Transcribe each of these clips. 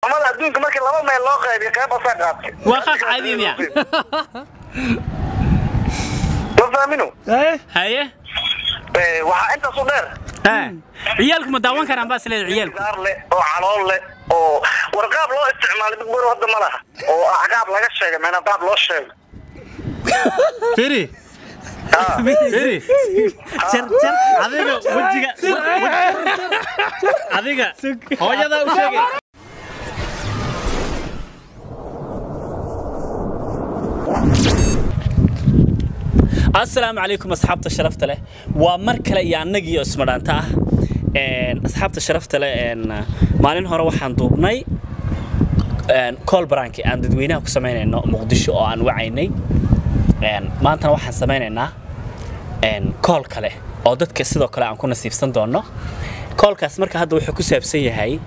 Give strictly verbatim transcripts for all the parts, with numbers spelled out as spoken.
ama adduunka markii laba meel loo qaybiyo qayb asaa qaatay waa qaq caadi miya ma fahmino haye ee waxa inta soo dheer ha ciyaalku ma daawan karaan baa isleeyahay ciyaalku gaarle oo calool leh oo warqaab loo isticmaalay big bro hadda ma laha oo aqaab laga sheegay meena qaab loo sheegay firi firi jar jar adiga wajiga adiga hooyada u sheegay السلام عليكم أصحاب الشرفت له ومركل يعني نجي اسمه أنت إن أصحاب الشرفت له إن مالين هروح عندوبني إن كول برانكي عند دوينا وسمعنا إنه مقدش أو عن وعيني إن ما أنت واحد سمعنا إنه إن كول كله أو ضد كسيدة كله عن كنا سيفسن دونه كول كاس مركل هذا وحكي سبسية هاي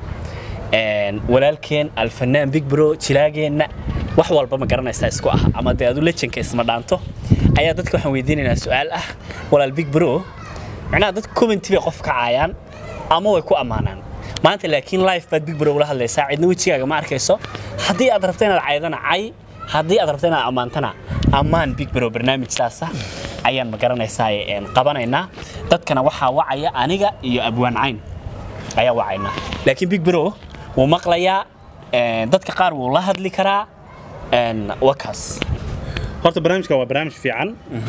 إن ولكن الفنان بيج برو تلاقينا وحول بما قرنا يستأسكوا أما ده أدو ليتشن كاسمه دانتو ayaa dadku waxaan weydiinaynaa su'aal ah walaal big bro macnaha dad comment bay qof ka caayaan ama way ku amaanaan maanta laakiin live bad big bro la hadlaysaa cidna wajigaaga ma arkayso hadii aad rabto inaad caydana cay hadii aad rabto inaad amaantana amaan big bro barnaamij saas ah ayaan ma garanaysaa ee qabanaynaa dadkana waxa wacaya aniga iyo abwaan cayn ayaa wacayna laakiin big bro wuu maqlayaa dadka qaar wuu la hadli karaa een wakaas horta barnaamijka waa barnaamij fiican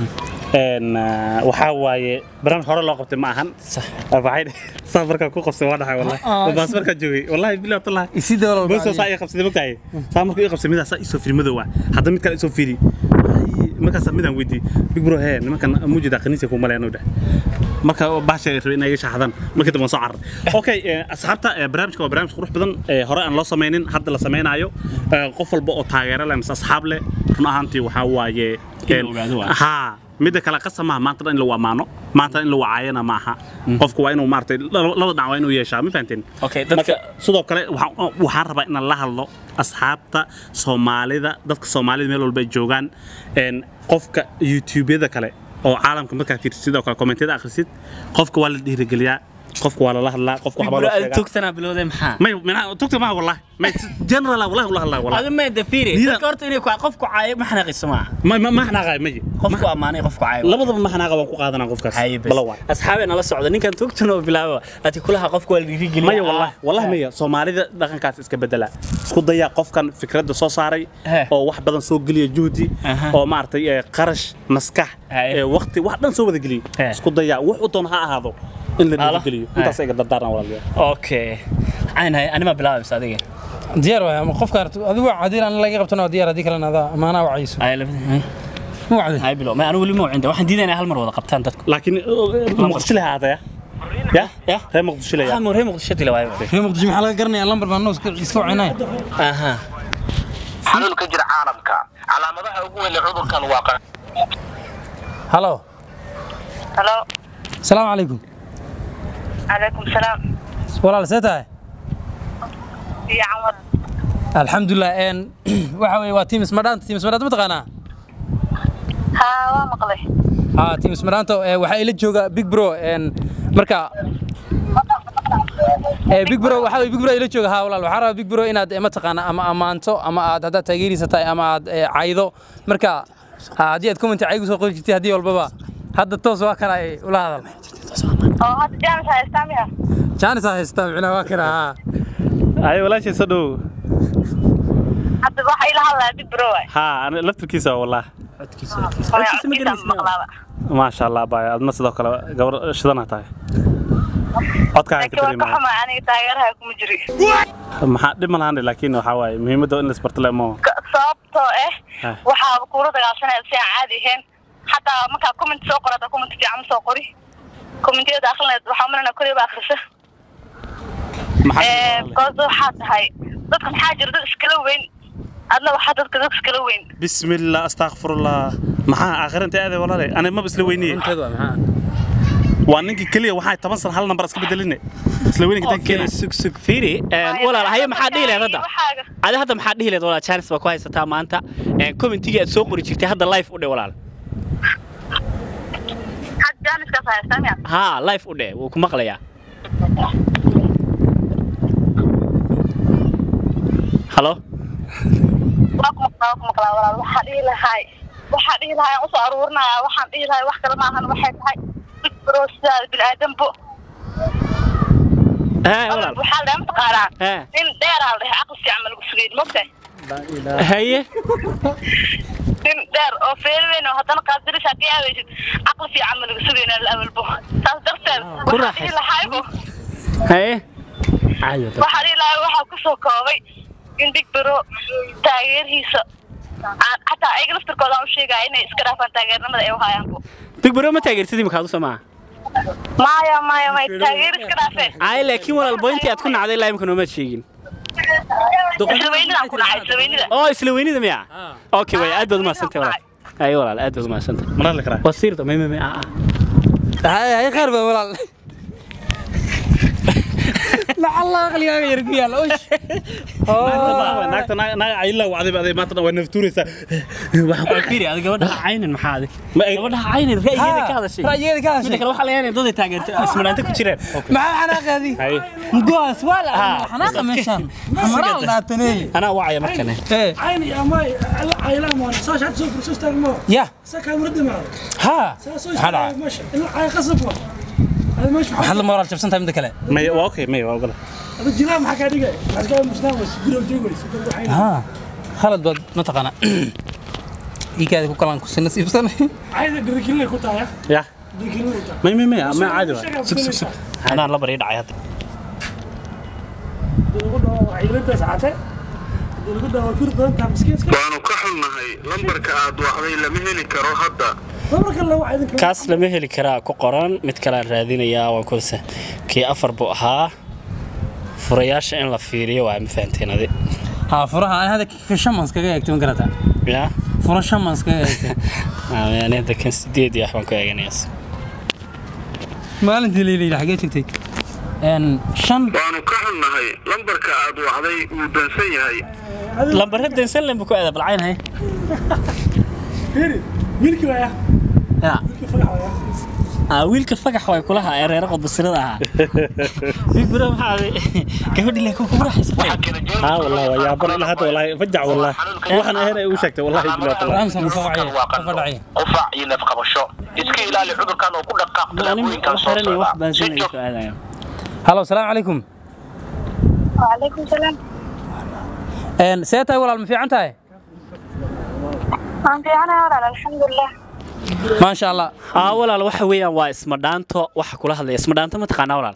een waxa waaye barnaamij hore loo qabtay ma ahan sax waxay safarka ku qabsay waa dhaxay wallahi baas marka joogay wallahi billahi taala isi dawlad bas soo saay qabsay magtaay saamarku ii qabsay midaas isoo fiirmado waa hadda mid kale isoo fiiri markaas midaan weydii big bro hee nimankan muujida qaniisa ku maleeyno dhax marka baashay rabay inay shaxdan markii dama soo carar okay asxaabta barnaamijka waa barnaamij qurux badan hore aan loo sameeynin hadda la sameeynayo qof walba oo taageero leh mas asxaab leh run ahaantii waxa waaye ha mid kala qasama maanta in la wamaano maanta in la waayana ma aha qofku waa inuu maartay laba dhacwa inuu yeeshaa ma fahanteen okay dadka sidoo kale waxaan rabaa in la hadlo asxaabta Soomaalida dadka Soomaalida meel walba joogan een qofka YouTube-yada kale oo caalamka marka fiirsid sidoo kale comment-yada akhrisid qofka waa la dhiirigeliyaa qofka waa la hadlaa qofka waxa loo sheegaa tugtana bilowday maxaa ma ma tugta ma wallahi ma general wallahi wallahi wallahi هذا ما يدفيري ذكرت إني قفك عايب ما حنا قسمه ما ما حنا قايب مجي قفك أماني قفك عايب لبض ما حنا قايب قاعدنا قفك بلوان أصحابي أنا لسه عدني كان توقتنا بلاوا أتي كلها قفك والرجال ما والله والله مية صومالي ذا دخن كاس إسكبدلا سكود ضيع قف كان فكرة ده صاري أو واحد بدن سوق قلي جودي أو مارتي قرش مسكح وقت واحد بدن سوق ذا قلي سكود ضيع وحطونها هذا اللي نقوليه أنت سيقدر تدارنا ولا أوكي أنا أنا ما بلاوا صديقي ديار ويا قف كارت هذا عادي أنا لاقي قبتنا ديار هذيك لنا هذا ما أنا وعيسو هاي مو عادي هاي بلو ما أنا ولا مو عنده واحد دينا هالمرة ولا قبتان تذكر لكن مقدش لها هذا يا يا هي مقدش لها هم هي مقدش لها هي مقدش محل قرني اللمبر بالنص يسكو عناية أها حلول كجر عالمك على مدى أقوى اللي عذر كان واقع هلو هلو السلام عليكم عليكم السلام والله لسيتها يا عمر الحمد لله ان waxa waa team Smarant team Smarant ma taqaana ha waa maqlay ha team Smarant waxa ila jooga big bro en marka ee big bro waxa big bro ila jooga ha walaal waxa rabaa big bro inaad ma taqaana ama amaanto ama aad hada taageerisatay ama aad caydo marka hadii aad comment caygu soo qori jirtay hadii walbaba hadda toos waa kala ula hadal oo hadda jaanis haystaa miya jaanis haystaa macna waa kala ay walaashay sadoo hadda waxa ila hadlaa big bro ha ana laftirkiisa wallahi codkiisa codkiisa ma sha Allah baa adna sidoo kale gabar shidana tahay codkaaga ka tirimaa ka xuma aniga taageeraha kuma jiri maxaa dhiman laakiin waxa waaye muhiimadda in la isbartaleemo sababtoo ah waxa ku la dagaalsanaa si caadi ahayn hatta marka comment soo qorada comment fiican soo qori comment-yada akhrineed waxa marna koriyo ba akhrisa ee qodob waxa tahay dadka maxaa jira dad iskala weyn adna waxa dadka dad iskala weyn bismillah astaghfirullah maxaa akhrinta aad walaal ana ma isla weyniyay waa ninki kaliya waxa toban san hal number iska bedelinay isla weynka tan kaliya sug sug fiiri walaal haye maxaa dhiilay hadda ada hadda maxaa dhiilay walaal chance ba ku haysataa maanta comment-iga aad soo qori jirtay hadda live u dhig walaal had jaanis ka haysta ha live u dhig wuu ku maqlayaa halo waa ku maqlaa ku maqlaa walaal waxaan dhihi lahay waxaan dhihi lahay aan u soo aruurinayaa waxaan dhihi lahay wax kale ma ahan waxay tahay brosia bil aadambo ها والله waxaa la maqaaraan ها in dheer aan leeyahay aqal fiican lagu sugeyn mogtay هي in dheer oo feerweyn oo hadana qaadiris hadii aad weysid aqal fiican lagu sugeyn la awalbo taas darteed waxaan dhihi lahay bo هي عايو waxaan dhihi lahay waxa ku soo koobay in Big Bro taageerhiisa حتى أي قلت الكلام وش جاي إني إسكراف أنت غير نمد أيوة هاي أنبو. Big Bro ما تاجر سيدي مكادو سماه. مايا مايا ما يتاجر إسكرافه. عاي لكن ولا البوينتي هتكون عليه لا يمكن وما تشيجين. سلويني ده كنا عايز سلويني ده. أوه سلويني ده ميا. أوكي ويا أدب ما سنتي ولا. أيوة ولا أدب ما سنتي. مرة لك رأي وصير ده ما ما ما. هاي هاي خربة ولا لا الله خلي يرجع يلا وش naagta naag ayla wacday baday maanta waa naftuuraysa waxa fiiri adiga gabadha caynin maxaa adig gabadha caynin ra'yigeeda ka hadashay ra'yigeeda ka hadashay midka waxa la yahay dad taageertay ismanaanta ku jireen maxaa xanaaqadi go'as wala xanaaqa meeshan amara la tanay ana wacaya markane عيني يا ماي عيلا ما صاش عاد سوق رسوس تاعمو يا سكا مرد معه ها هذا ماشي العي قصفه هذا ماشي محل moral jabsan tahay mid kale may waa okay may waa ogol هذا الجنام حكى دقه حكى مستانس قولوا جوجل ها خالد بد متقنا إيكاد كل كلام كسر نصيب سنة عايز أقول كله كتايا ya كله may may may ma caadi waa sug sug sug ana la bari dhacay hadda يقولوا عيلته ساعته يقولوا كل ده كان مسكين waanu ka xunnahay lambarka aad wacday lama heli karo hadda lambarka الله واحد kaas lama heli karaa ku qoran mid kale aan raadinayaa waan ku soo kii afar buu ahaa furayaasha in la fiiriyo waa ma fahanteen adi ها فرها أنا هذا كشمانس كذا يكتب قرأته ya فرا شمانس كذا يكتب يعني هذا كان سديد يا أخوان كأجناس ما أنت اللي اللي حكيت أنت إن شن waanu ka xunnahay lambarka aad wacday uu dansan yahay لما رد نسلم بكو هذا بالعين هاي فيري ميلك ويا يا كيف فقع آه ويلك فقح واي كلها يا رير قد بصيرها Big Bro هذا كيف اللي يكون كبر حسن ها والله يا بر ila hada wallahi fajac wallahi waxaan ahayn u sheegtay wallahi bilaad أمس مفوعية مفوعية qufac iyo neef qabasho iska ilaali cudurkan oo ku dhaqaaq أنا وحرني واحد بنزين سؤال هلا السلام عليكم وعليكم السلام. إن سيتها ولا المفيع أنتها أنت أنا ولا الحمد لله. ما شاء الله آه ولا الواحد ويا وايس مدانتو واحد كلها اللي اسمه دانتو ما تقنا ولا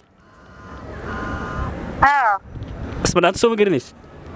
آه. اسمه دانتو سو ما قرنيس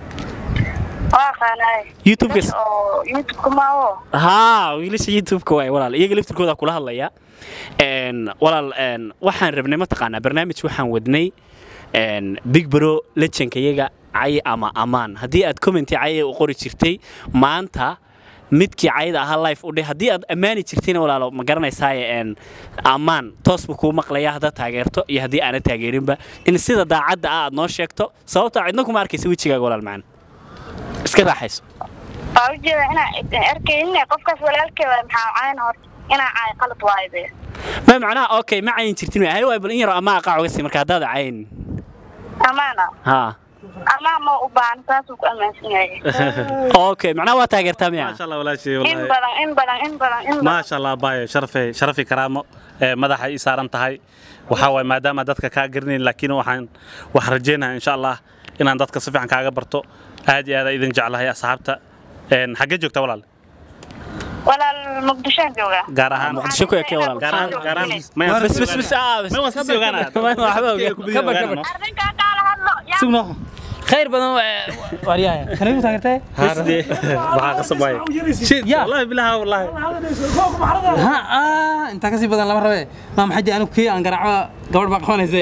واقعنا. يوتيوب كيس أو يوتيوب كما هو. ها ويلش يوتيوب كواي ولا يجي لفت كودا كلها الله يا إن ولا إن وحن ربنا ما تقنا برنامج وحن ودني إن Big Bro لتشن كيجا عي أما أمان هدي أد كومنتي عي وقري شرتي ما أنت midkii cayda aha live u dheh hadii aad amaani jirtiin walaalo ma garanaysaa een amaan toos buu ku maqlayaa hada taageerto iyo hadii aan taageerinba in sida daacadda aad noo sheegto sababta cidna kuma arkaysa wajigaaga walaal macaan iska raaxayso awjeeda ina arkayna qofkaas walaalkay waa maxaa caan hor ina caay qalad waayde ma macnaha okay ma cayin jirtiin hay way bal in yar ama qaac uga sii marka hadaad cayin amaana ha ama ma u baahan taas ku ammaansan yahay okay macnaha waa taageertaa miya ma sha Allah walaal shay in wallahi badan in badan in badan in ma sha Allah baay sharafay sharafi karaamo madaxa i saaran tahay waxa way maadaama dadka ka garneen laakiin waxaan wax rajeenaa insha Allah inaan dadka si fiican kaaga barto aad iyo aad idin jeclahay asxaabta een xagee joogta walaal walaal muqdisho jooga gaar ahaan muqdisho ku yakay walaal gaar ahaan gaar ahaan ma bas bas bas ah bas ma waska joogaana كبر كبر arrinka kala hadlo yaa سمناه خير بدن ورياها كانوا تاجرته hasde waxa qasab way shit يا. wallahi bilaha wallahi فوق محرضة ها آه أنت كسي بدن لما ربي ما محد أنا كي أنا قرعة قبل بقى زي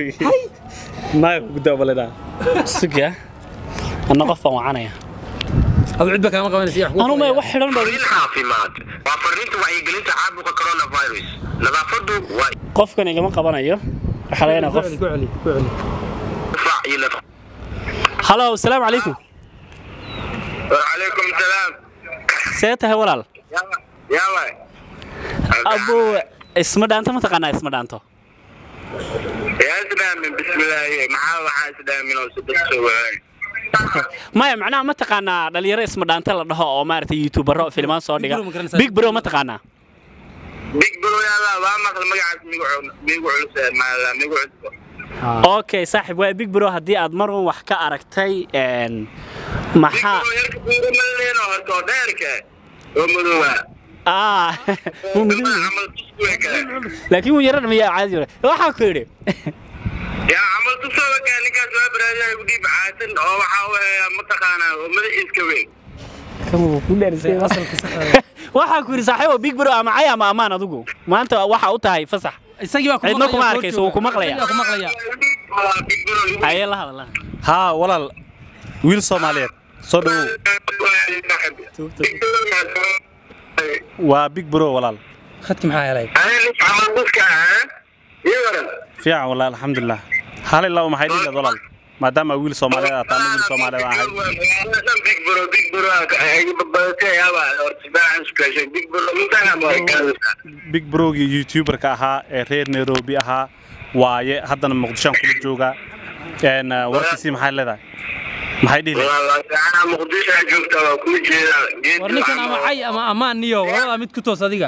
ma ku dabalada suga ana qof aan wacanaya أو عد بك أنا قبل سياح anu ma wax xiran baa caafimaad waa fariinta wacyigelinta caabuqa coronavirus nadaafadu waa qofkan igama qabanayo waxa laga qof كعلي كعلي qufac iyo neef hello assalaamu alaykum وعليكم السلام seetahay walaal يا واي abu isma dhaanto ma taqaanaa isma dhaanto يا سلام بسم الله ما waxaa isdaamin oo saddex soo waay maya macnaha ma taqaanaa dhalinyaro isma dhaanta la dhaho oo maaragtay youtubero filmaan soo dhiga big bro ma taqaanaa big bro yalla waa maqal magacaas migu migu culus ma migu culus okay saaxib waa big bro haddii aad mar wax ka aragtay een maxaa horto dheerka oo madowa ah laakiin wuu yaran miyaa caadi waxa ku yiri يا عملت سوى كان نكاس وابراجع ودي بعاتن او waxaa mataqaana madaxiis ka weyn kamu ku dheersay waxa ku yiri saaxiibo big bro ama ay ama amaan adigu maanta waxa u tahay fasax isagii waa cidna kuma arkayso wuu ku maqlaya ku maqlaya ay la hadla ha walaal wiil Soomaaliyeed soo dhaw waa big bro walaal khadki maxaa helay ana camalka يورن fiican walaal alxamdulillah hal ilaa ma haydi walaal maadaama wiil Soomaaliyeed ah taan wiil Soomaaliyeed ah big bro big bro ay babada yaaba ortibaan special big bro mutana markaa big bro gi youtuber ka ahaa ee reer Nairobi ahaa waaye haddana Muqdisho ku jooga een warkiisii maxay leedahay maxay dhihi ana Muqdisho joogta waa ku jeeda warnikan ama ay ama amaan niyo wada mid ku toos adiga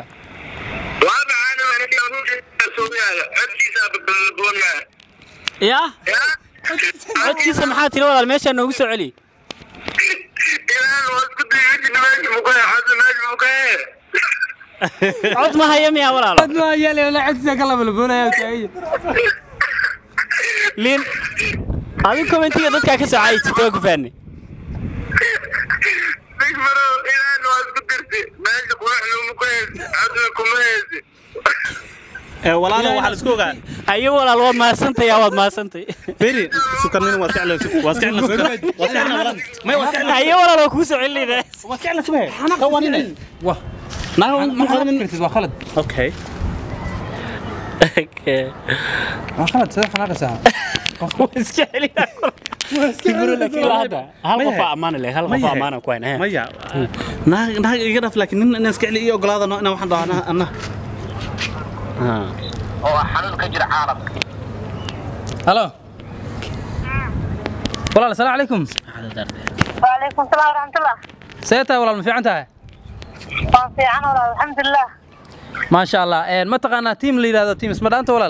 يا عدكيسه maxaa tiri walaal meesha noogu soo celi cod ma hayam ya walaal cod ma hayam la codsa kala balboonaya taay lin abi commentiga dadka ka soo caayay TikTok faani bigmaro ilaan waa isku dirtay meesha quruxda mu ka hadla kumeeyay ee walaalo waxa la isku ogaa ayo walaal waad maasantay waad maasantay firi sukarnin waa kacla waa kacla waa kacla ma waa kacla ayo walaal ku soo celinayna waa kacla subay qawanina wah naaw ma qadan waa khalad okay okay waa khalad sida xanaqa saa iska celina iska celina hada hal qof amaan leh hal qof amaan ku hayna maya naag naag iga dhaf laakiin nin iska celi iyo ogolaadano inaan waxaan dhahnaa anna oo xanuun ka jira caalamka halo walaal assalaamu calaykum وعليكم السلام ورحمة الله seeta walaal ma fiican tahay في عنا والله الحمد لله ما شاء الله een ma taqaanaa team la yiraahdo team isma dhaanta walaal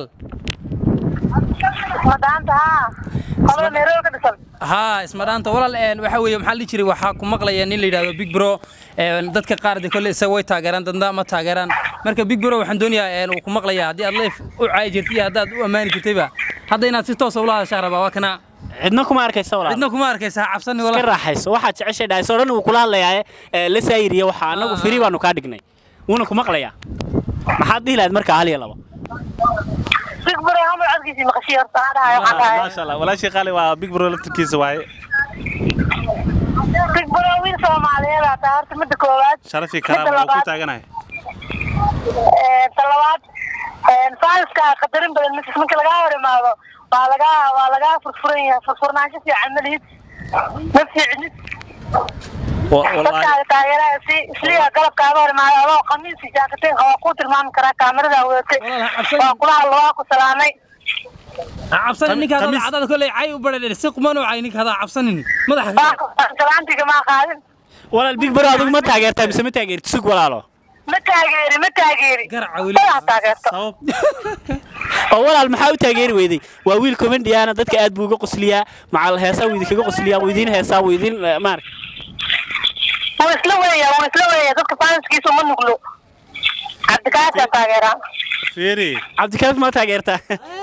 ما دانت ها قبل ما يروح كده ها isma dhaanta walaal een waxa weeye maxaa la jiray waxa ku maqlaya nin la yiraahdo big bro een dadka qaar de kulli isaga way taageeraan dadna ma taageeraan marka big bro waxaan doonayaa een uu ku maqlaya hadii aad leef u caay jirtay hadaad u amaani jirtayba hadda inaad si toos ah ula hadashaa rabaa waa kana cidna kuma arkaysa walaal cidna kuma arkaysa cabsan walaal ka raaxayso waxa jeceshay dhaay soo dhan uu kula hadlayaa ee la saayiriyo waxa anagu firi baanu ka dhignay wuuna ku maqlaya maxaad dhihi lahayd marka hal iyo laba big bro هم عدكيسي مقشير صاحبها وحقها ما شاء الله ولا شيء قالي waa big bro laftirkiisa waaye big bro wiil Soomaaliyeed ah taarta mid koowaad sharafi karaab ku taaganahay ee talabaad ee faalska qadarin badan marka laga horimaado waa laga waa laga furfuran yahay furfurnaansho fiican malihid nafsi cidnid والله تايرة سي سليها قلب كابر مع الله خميس جاكتين هو قوت المام كرا كاميرا ويتي وكلها الله وسلامي عبسن إنك هذا عدد كله عاي وبرد السوق منو عينك هذا عبسن ما ضحك سلامتي كما خالد ولا البيج برا هذا ما تاجر تبي سمي تاجر تسوق ولا لا ما تاجري ما تاجري قرع ويلي أول المحاول تاجر ويدي وويل كومندي أنا ضدك أد بوجو قصلية مع الهسا ويدي كجو قصلية ويدين هسا ويدين مارك وسلوية وسلوية ضدك فانس كيسو منو كله عبد الكافي تاجرها فيري عبد الكافي ما تاجرته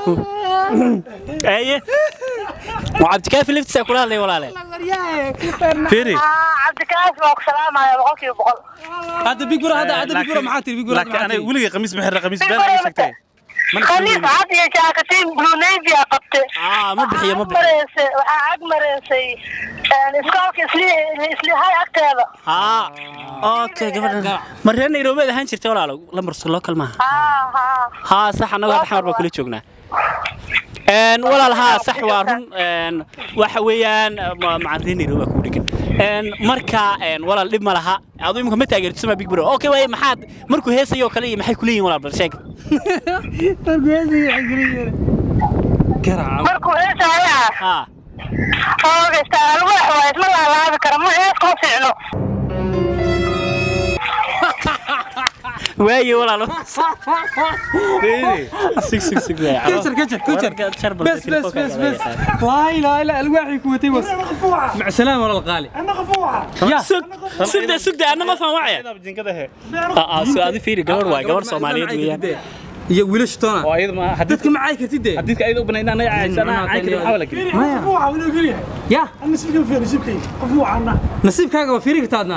أيه وعبد الكافي اللي بتسأكلها لي ولا لا فيري عبد الكافي وسلام على بقولك بقول هذا بيقول هذا هذا بيقول معاتي بيقول لكن أنا ولي قميص محر قميص بان أي شكتين خليك عادي يا جاكتين بلو نيفي قبتي آه ما بحية ما بحية مريسي عاد مريسي الإسكالك إسلي إسلي هاي أكتابة آه أوكي قبل مرة نيروبي ده هنشرت ولا لا لما رسول الله كلمة ها ها ها صح أنا واحد حمر بكل شغلنا إن ولا لها صح وارن إن وحويان مع ذي نيروبي كودك إن مركا إن ولا اللي ملها أظن ممكن متى جرت سما بيج برو أوكي وين محد مركو هسه يو كلي محي كلين ولا برشيك مركو هسه يحكي مركو هسه يا ها اوكي استاهل واحد ما لا لا كرم ما يسكو فينو واي ولا لا سك سك سك كتر كتر كتر بس بس بس بس لا لا لا الواحد كوتي بس مع السلامه ولا الغالي انا غفوعه يا سك سك سك انا ما فاهم وعي اه سؤالي فيري قبر واي قبر سوماليد ويان يا ويلش تونا oo ayada ma hadii dadka macay kartid hadii ayada u banayn anaga caysana caykri xawla kiri انا غفوعه ولا قريه يا انا سيبك في نسيبك غفوعه انا نصيبكaaga waa fiiri kartaadna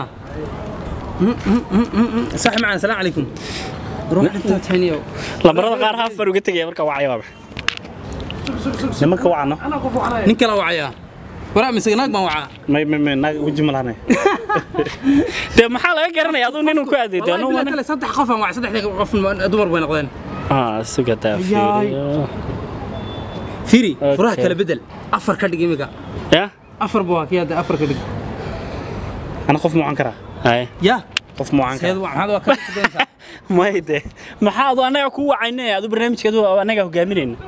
صح معنا السلام عليكم روح انت تهنيو lambarada qaar hafar uga tagay marka wacay waa nimanka wacano انا غفوعه nin kala wacaya wara misagnaag ma waca may may naag waji malaanay de maxaa laga garanaya aduu nin ku adeeyo anuu ma kale saddex qof aan waca saddex qof dumar bay noqdeen ah sugata fiiri furaha kala bedel afar ka dhig imiga ya afar baa kiyada afar ka dhig ana qof mucan kara hay ya qof mucan kara seed waa maxaad waa ka dhigaysaa mayde maxaa adu anaga ku wacaynay adu barnaamijkeedu anaga hogaaminayna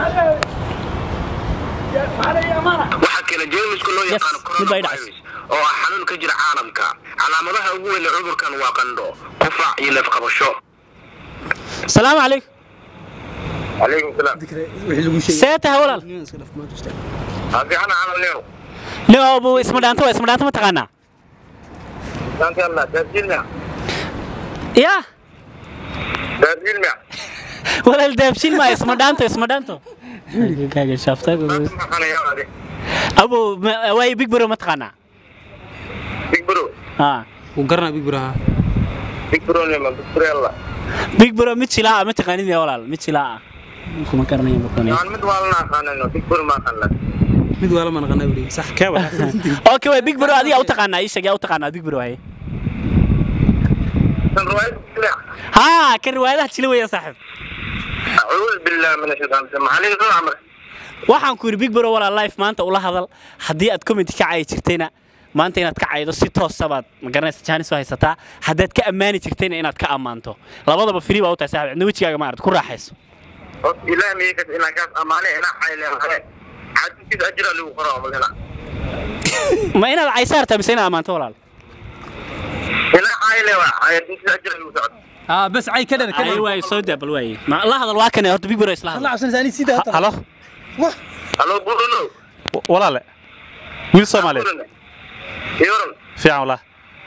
waxa kale jeemisku loo yaqaan coronavirus oo xanuun ka jira caalamka calaamadaha ugu weyn ee cudurkan waa qandho qufac iyo neef qabasho السلام عليكم عليكم السلام wixii lagu sheegay سيتها ولا هذه انا على اليوم لا ابو اسمه دانتو اسمه دانتو ما تقانا انت يلا تسجلنا يا تسجلنا ولا الدبشيل ما اسمه دانتو اسمه دانتو كاجا شافته انا يا هذه ابو واي بيج برو ما تقانا بيج برو ها uu garna big bro بيج برو لما بكره يلا بيج برو متشلا ما تقانين يا ولا متشلا كما كرني بكوني يعني مدوالنا خاننا بيج برو ما خلت mid wala man qana bari sax ka wada اوكي واي بيج برو ادي او تقانا ايش او تقانا بيج برو هي رواية ها كروايده تشلوي يا صاحب اعوذ بالله من الشيطان الرجيم عليك طول عمرك waxaan ku yiri big bro wala live maanta ula hadal hadii aad comment ka caay jirtayna maanta inaad ka caaydo si toos ah baad ma garanaysa jaanis oo haysataa hadaad ka amaani jirtayna inaad ka amaanto labadaba free baa u tahay saaxiib cidna wajigaaga ma arad ku raaxayso ilaahay miyay ka ina kaas amaane ina xayleen hore عادي أجر اللي وقرأه من هنا. ما هنا العيسار تبي سينا أمان تولال. هنا عائلة عادي أجر اللي وقرأه. اه بس عي كذا كذا أيوة يصيد بالواي. ما الله هذا الواقع هرت بيجبر إسلام. الله عشان زاني سيدا. هلا. هلا بقولوا. ولا لا. وين صومالي؟ يورن. في عمله.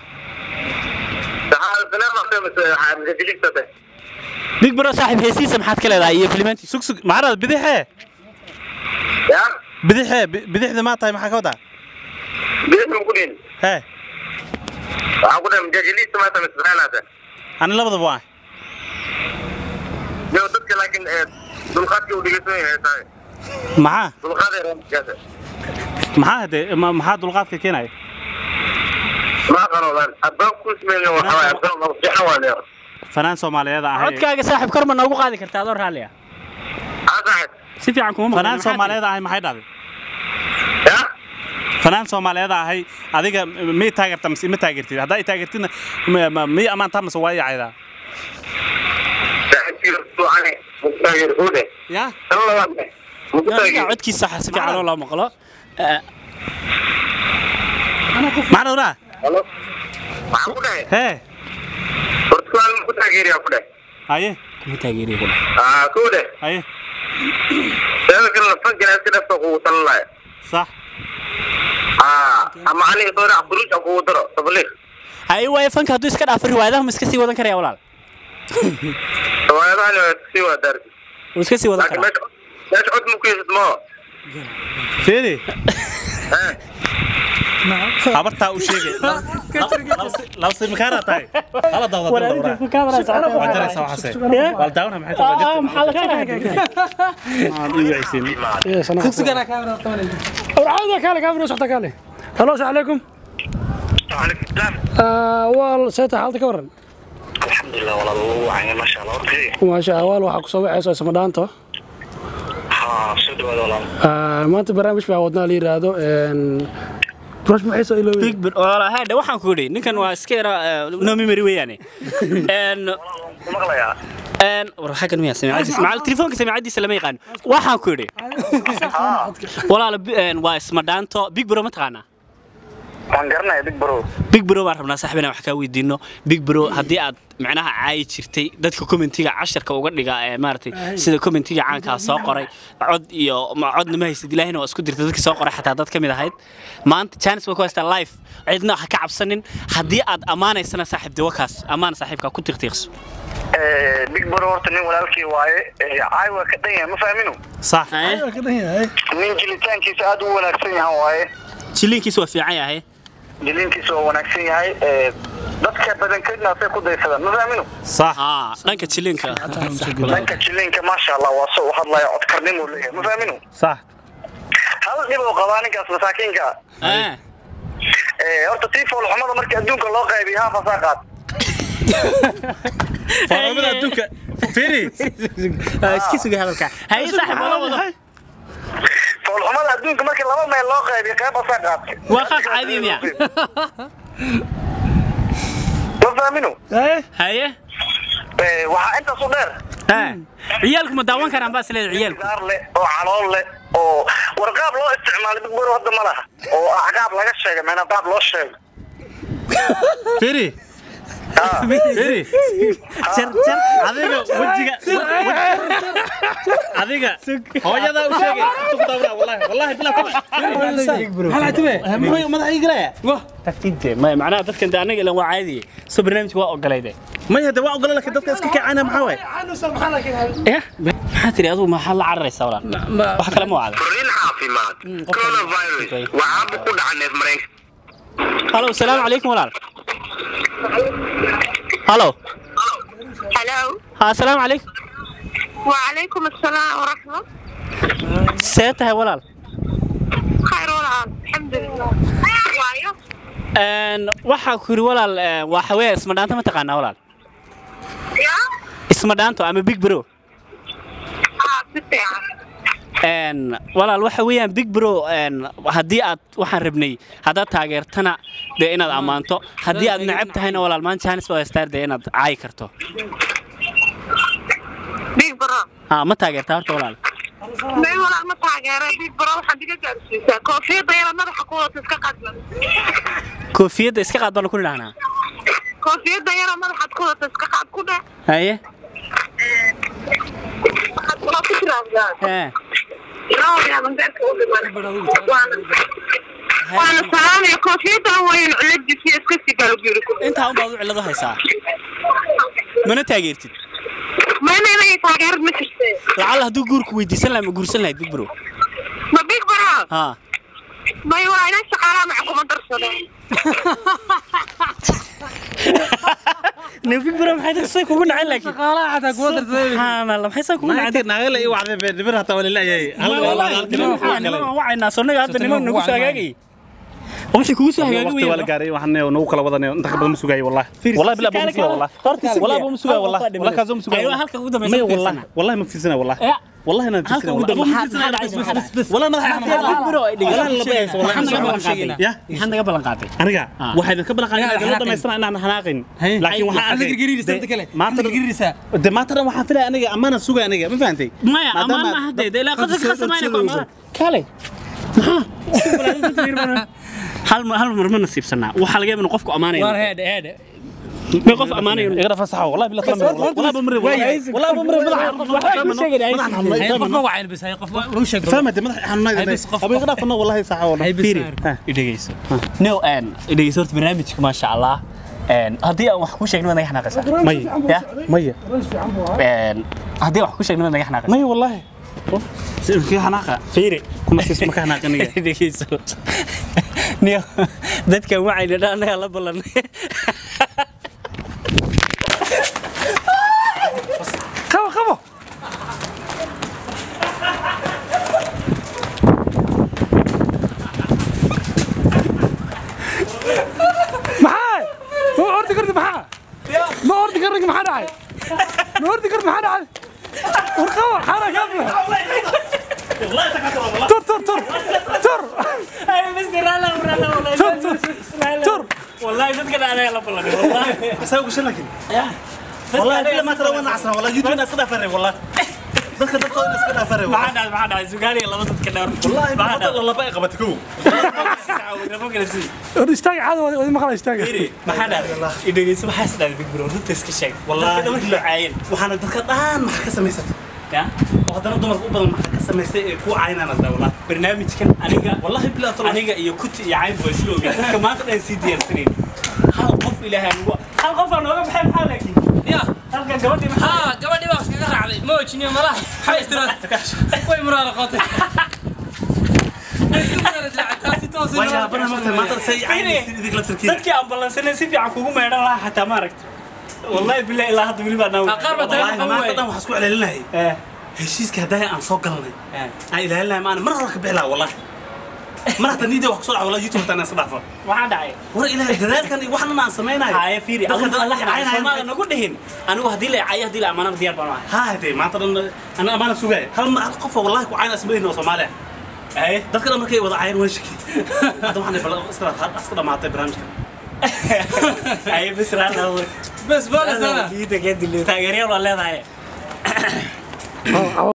تعال سلام عليكم بيجيك تبع. بيجبر صاحب هسي سمحت كلا ذا فيلمنتي. سوق سوق معرض بديحة. يا. بديحة بديحة ما طاي ما حكودا. بديحة مقولين. ها. أقول لهم جاجليس ما تمسكنا هذا. أنا لا بضبوا. لو تذكر لكن دول خاتي ودي يسوي هاي. معاه. دول خاتي رم كذا. معاه ده ما معاه دول خاتي كيناي. ما قالوا لا أبغى كل شيء من هو أبغى جحوالي. فنان سومالي هذا. عدك صاحب كرم نوقو قاعد كرت هذا راليا. هذا. سيفي عنكم. فنان سومالي هذا هاي ما حد هذا. يا. فنان سومالي هذا هاي هذيك مي تاجر تمس مي تاجرتي هذا تاجرتين مي أمان تام سواي عيدا. تأثير سواني متغير هوده. يا. الله متغير. عدك صح سيفي على الله مقلا. معنا ولا؟ هلا. معقولة؟ هه. برتقال متغير يا كده. هاي. متغير يقول. آه كده. هاي. ده كنا نفكر كده فوق طلع. صح. آه أما عليه طور عبروش أو طور تبليغ. أيوة يفنك هدو إسكت أفر رواية هم إسكسي ودن كريا ولا. رواية أنا سوى درج. وإسكسي ودن كريا. لكن ليش عد مكيس ما. فيدي. ها. عبرتها وشيء. لو صير مكانها طيب. هلا ضغط ولا أنت في كاميرا ساعتها. وعندنا سوا حسين. والداونها محيط. آه محل عايزين. خذ أنا كاميرا طبعا. ورعاية كالي كاميرا صحتك كالي. هلا السلام عليكم. وعليكم السلام. آه والله سيتا حالتك ورن. الحمد لله والله يعني ما شاء الله كذي. ما شاء الله waxaa ku soo wacayso Soomaalianta. ها سود والله. آه maanta barnaamij baa wadnaa la yiraahdo een brush maxay soo ilowday. big bir wala hada waxaan ku yiri ninkan waa iska yara no memory weeyane een مغليا. ان وراح كان ميا سمعت مع التليفون سمعت سلام يقان waxaan ku yiri walaal een waa isma dhaanto big bro ma taqaana waan garanay big bro big bro baan rabnaa saaxiibana wax ka weydiino big bro hadii aad macnaha caay jirtay dadka commentiga casharka uga dhiga ee maartay sida commentiga caanka soo qoray cod iyo codna ma haysid ilaahina waa isku dirtay dadka soo qoray xataa dad kamid ahayd maanta chance waa ku haysta live cidna ha ka cabsanin hadii aad amaanaysana saaxiibdi wakaas amaan saaxiibka ku tiqtiqso ee big bro horta nin walaalkii waaye caay waa ka dhanyahay ma fahmino صح Waa ka dhan yahay. nin jilitaankiisa aad u wanaagsan yahay waaye jilinkiisa waa fiican yahay jilitaankiisa waa wanaagsan yahay ee dadka badankeedna ay ku daysadaan ma fahmino صح aa dhanka jilinka dhanka jilinka ma sha Allah waa soo hadlaya cod karnimo leeyahay ma fahmino صح hal dib oo qabaaninkaas masaakiinka ee ee horta tifol xumada markii adduunka loo qaybiyo ha fasaaqad فاهمنا دوكا فيري iski suga hadalka hay saaxiib wala wada fol xumada adduunka markii laba meel loo qaybiyo qayb fasaaqad waa qaaq caadi miya ma fahmino Eh, haye ee waxa inta soo dheer ee ciyaalku ma daawan karaan baa isleeyahay ciyaalku gaar leh oo calool leh oo warqaab loo isticmaalo big bro hadda ma laha oo aqaab laga sheegay meena qaab loo sheegay فيري فيري jar jar adiga wajiga adiga hooyada u sheegay intu dawra wallahi wallahi bila hal atibe. ma madax igalaya tagtiinte ma macnaha dadkan anaga ilaa waa caadi soo barnaamijku waa ogolayde ma yada waa ogol laakiin dadka iska kacana maxaa way Anu samxana keen. eh maxaa tiri adigu ma hal carraysa walaal wax kale ma wada fariin caafimaad coronavirus waxa ku dhacay Mareykanka halo assalaamu calaykum walaal halo Hello. ha assalaamu calaykum وعليكم السلام ورحمة. see tahay walaal خير ولا الحمد لله. وايو. een waxa ku yiri walaal waa xawee isma dhaanta ma taqaana walaal يا. isma dhaanto ama big bro آه بتاع. een walaal waxa weeyaan big bro een hadii aad waxaan rabnay hadaad taageertana de inaad amaanto hadii aad nacab tahayna walaal maan chance waa star de inaad caay karto بيج برا. ha ma taageertaa horta walaal ما ولا ما تاجر بيج برا وحد يجلس. كوفي ضير ما راح أقول تسكت. koofiyada iska qaad baan ku dhanaanaa كوفي ضير ما راح تقول تسكت كده. haye حد ما فكرة زاد. ee لا يا من ذاك وانا وانا سلام يا كوفي ده وين علبتي في اسكتي قالوا بيركو. intaa un baad u cilado haysaa mana taageertid ما أنا ما يتاجر مثل lacal hadduu guurku weydiisan lahaa ma guursan lahayd big bro ما بيج برا. ha ما يوعى ناس شغالة معكم مدرسة. nin big bro maxay dadka kugu nacay laakiin shaqaalaha xataa kuwa darsaday subxaan allah maxay saa kugu nacay naagala iyo wacda dibir hata wala leeyahay hal niman wacayna sonnaga hadda niman nagu soo hagaagay ومشي كوسو هاجي وقت ولا قاري وحنا ونوكل وضنا انت قبل مسوقي والله والله بلا بمسوقي والله والله بمسوقي والله والله كازو مسوقي ايوه هلك ugu dambeysay ما والله والله ما في سنه والله والله انا في سنه والله والله ما يا waxaan naga balan qaaday aniga waxaan ka balan qaaday inaan dhameysana inaan hanaaqin laakiin waxaan adiga gariirisa inta kale maanta gariirisa de maanta waxaan filay aniga amana suuga aniga ma fahantay maya amaan ma hadeed ilaa qadka ka sameeyay kale hal hal mar ma nasiibsanaa waxa laga yaabaa qofku amaanayo war head head ما قف أمانة إقرأ فصحة والله بالله والله بمر والله بمر قف ما وعين بس هاي قف ما وش فهمت مدح حنا أبي إقرأ فنا والله ساعة والله بيري إدريس نو أن إدريس صورة برنامجك ما شاء الله أن هدي أو حكوش إنه أنا يحنا قصة مية يا مية أن هدي أو حكوش إنه أنا يحنا قصة مية والله في حناقة فيري كم اسمه حناقة نيجي إدريس نيو ده كان وعي لنا أنا يلا بلنا خبو خبو maxaa ma ordi karti maxaa ma ordi karti maxaa dhacay ma ordi karti maxaa dhacay warqaba xara ka tur tur tur tur ay bas dirala urala tur tur tur والله صدق انا يلا بلنا والله اسوي شو لكن والله بلا ما ترى وانا عصر والله يوتيوب ناس كذا فرق والله dadka dadka in iska dhaafare maxaa dhacay maxaa dhacay sugaali laba dadka dhawr wallahi ma hadda laba ay qabatay hor istaag caado wadi maqla istaag maxaa dhacay idageyso maxaa isdhaay big bro runta iska sheeg wallahi dadka loo caayeen waxaana dadka dhaan maxaa ka samaysatay ya wadana dumarka u badan maxaa ka samaysay ee ku caynana wallahi barnaamijkan aniga wallahi bilaa tolo aniga iyo kuti iyo cayn voice looga dadka maanta dhan sii diyaarsaneen hal qof ilaahay anigu hal qof aan nooga baxay maxaa laakiin ya halkan gabadhii ها قبل دي واخ كغا رacday ma wajiniyo malaha hay istiraad way muraal qotay waya bana marka maanta say caynaysid idig la tarkiin dadkii ambalansana si fiican kugu meedhan lahaa xataa ma aragto wallahi billahi ilaa hadda wali baa naaw qarba tahay maanta dhan waxa isku celcelinahay ee heshiiska haday aan soo galnay ee aan ilaalinahay maana mar hore ka bixlaa wallahi mar hada niida wax soo dhac wallahi youtube tan sadafo waxaan dhacay war ilaahay dadaalkan waxna aan sameeynayo haye fiiri adigu Allah xanaanay nagu dhihin anigu hadii la caay hadii la amaana diyaar baan ahay ها هدي ما ترى أنا أمانة سجاي هل ما قف والله وعين أسمعين وصومالي ايه تذكر لما كي وضع عين وشكي هذا ما نبلا أسرع هذا أسرع ما أعطي برامج ايه بس رانا بس بس انا في تجد اللي تاجرين ولا لا